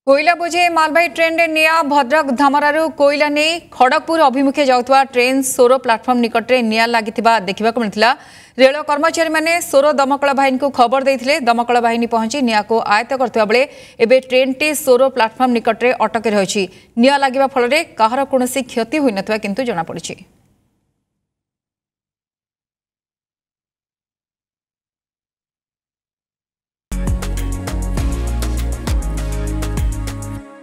कोईला बोझे मालवाही train रे निया भद्रक धामरारू कोईला नहीं खड़गपुर अभिमुखे जाउतवा ट्रेन सोरो प्लाटफॉर्म निकट में निया लगी देखा मिलता। रेल कर्मचारी माने सोरो दमकल बाहिनी को खबर देते। दमकल बाहिनी पहुंची निया को आयत्त करथिबा बेले एबे ट्रेन टी सोरो प्लाटफॉर्म निकट में अटक रही। निया लगिबा फल रे काहर कोनोसी क्षति होई नथवा किंतु जଣା पड़िछि।